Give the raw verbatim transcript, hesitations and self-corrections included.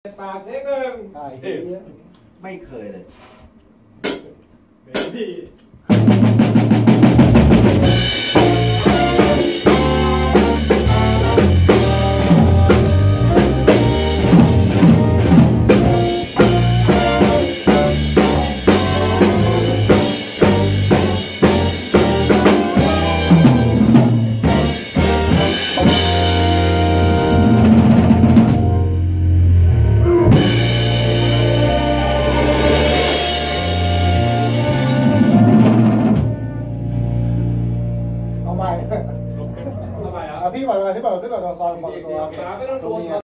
ปากเสียหนึ่งไม่เคยเลยพี่พี่บอกอะไรพี่บอกพี่บอกตัวละครบอกตัว